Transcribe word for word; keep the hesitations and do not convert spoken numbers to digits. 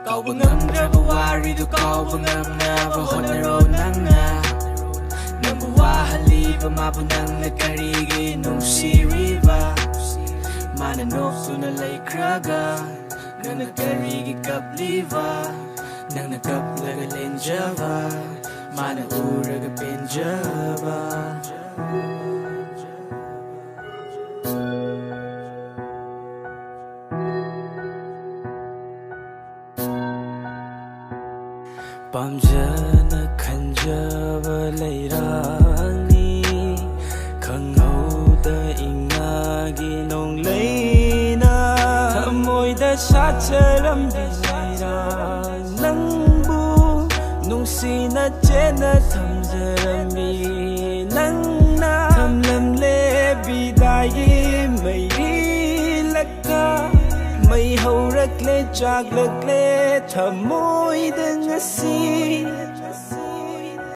Kauba ngamdraba waridu kauba ngamnaba honaro nanga Nangbu wahaliba mabu nangna karigi nungsiriba Mana noktuna laikraga Nangna karigi kapliva Nangna kaplaga lenjava Mana uraga penjava Pamjana khanjaba leirani Khanghouda ingagi nong leina Thamoida sacharamdi leira Nangbu nungsina chena thamjarami Nangna thamlamle bidayi mairi lakka May haurakle chaglakle thamoida ngasi